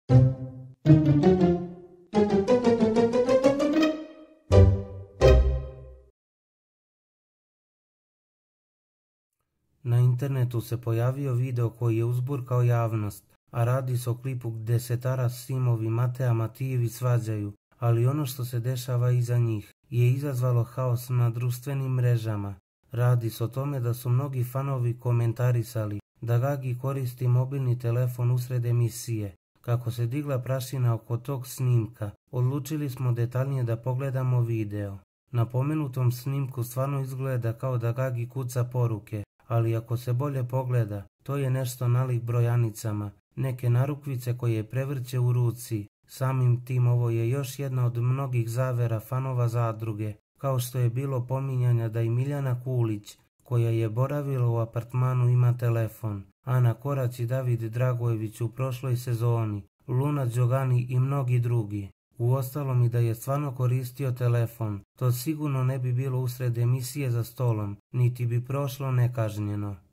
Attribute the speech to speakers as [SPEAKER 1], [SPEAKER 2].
[SPEAKER 1] Na internetu se pojavio video koji je uzburkao javnost, a radi se o klipu gdje se Taras, simovi Matea Matijević svađaju, ali ono što se dešava iza njih je izazvalo haos na društvenim mrežama. Radi se o tome da su mnogi fanovi komentarisali da Gagi koristi mobilni telefon usred emisije. Kako se digla prašina oko tog snimka, odlučili smo detaljnije da pogledamo video. Na pomenutom snimku stvarno izgleda kao da Gagi kuca poruke, ali ako se bolje pogleda, to je nešto nalik brojanicama, neke narukvice koje prevrće u ruci. Samim tim ovo je još jedna od mnogih zavera fanova Zadruge, kao što je bilo pominjanja da i Miljana Kulić, koja je boravila u apartmanu, ima telefon, Ana Korać i David Dragojević u prošloj sezoni, Luna Đogani i mnogi drugi. Uostalom i da je stvarno koristio telefon, to sigurno ne bi bilo usred emisije za stolom, niti bi prošlo nekažnjeno.